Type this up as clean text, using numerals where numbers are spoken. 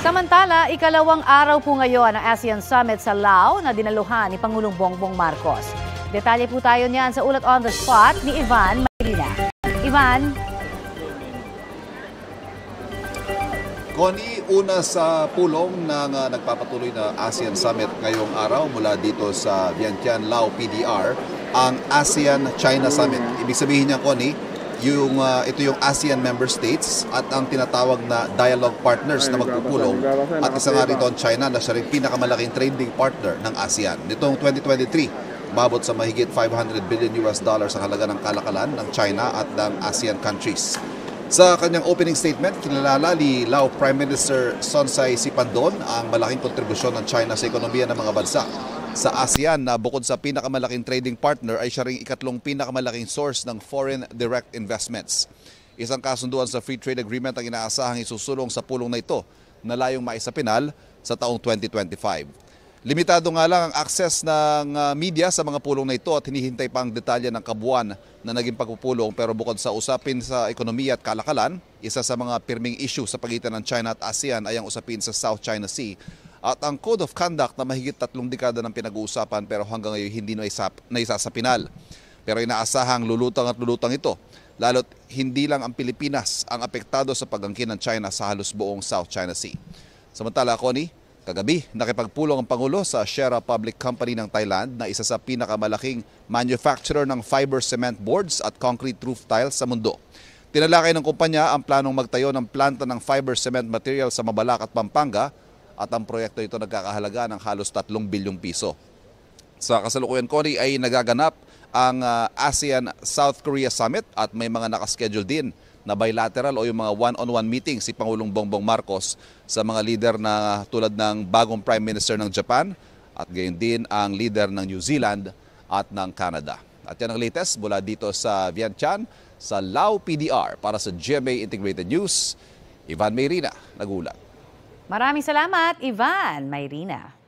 Samantala, ikalawang araw po ngayon ang ASEAN Summit sa Laos na dinaluhan ni Pangulong Bongbong Marcos. Detalye po tayo niyan sa ulat on the spot ni Ivan Mayrina. Ivan? Connie, una sa pulong ng nagpapatuloy na ASEAN Summit ngayong araw mula dito sa Vientiane, Laos PDR, ang ASEAN-China Summit. Ibig sabihin niya, Connie, ito yung ASEAN member states at ang tinatawag na dialogue partners na magpupulong at isa nga rito ang China na siya rin pinakamalaking trading partner ng ASEAN. Nitong 2023, umabot sa mahigit $500 billion ang halaga ng kalakalan ng China at ng ASEAN countries. Sa kanyang opening statement, kinilala ni Lao Prime Minister Sonsai Sipandon ang malaking kontribusyon ng China sa ekonomiya ng mga bansa. Sa ASEAN na bukod sa pinakamalaking trading partner ay siya ring ikatlong pinakamalaking source ng foreign direct investments. Isang kasunduan sa Free Trade Agreement ang inaasahang isusulong sa pulong na ito na layong maisapinal sa taong 2025. Limitado nga lang ang access ng media sa mga pulong na ito at hinihintay pa ang detalye ng kabuuan na naging pagpupulong, pero bukod sa usapin sa ekonomiya at kalakalan, isa sa mga pirming issue sa pagitan ng China at ASEAN ay ang usapin sa South China Sea at ang Code of Conduct na mahigit 3 dekada ng pinag-uusapan pero hanggang ngayon hindi naisasapinal. Pero inaasahang lulutang at lulutang ito, lalo't hindi lang ang Pilipinas ang apektado sa pag-angkin ng China sa halos buong South China Sea. Samantala, Connie, kagabi, nakipagpulong ang Pangulo sa Shera Public Company ng Thailand na isa sa pinakamalaking manufacturer ng fiber cement boards at concrete roof tiles sa mundo. Tinalakay ng kumpanya ang planong magtayo ng planta ng fiber cement material sa Mabalacat, Pampanga at ang proyekto ito nagkakahalaga ng halos 3 bilyong piso. Sa kasalukuyan, Connie, ay nagaganap ang ASEAN South Korea Summit at may mga nakaschedule din na bilateral o yung mga one-on-one meeting si Pangulong Bongbong Marcos sa mga leader na tulad ng bagong Prime Minister ng Japan at gayon din ang leader ng New Zealand at ng Canada. At yan ang latest mula dito sa Vientiane, sa Laos PDR. Para sa GMA Integrated News, Ivan Mayrina, nagulat. Maraming salamat, Ivan Mayrina.